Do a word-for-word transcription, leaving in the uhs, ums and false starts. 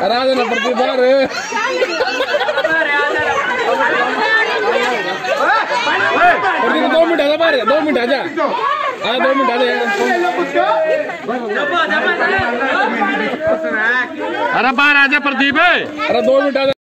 राजा ना प्रदीप बाहर प्रदीप दो मिनट आजा बाहर दो मिनट आजा आ दो मिनट आजा अरे बाहर आजा प्रदीप अरे दो मिनट आजा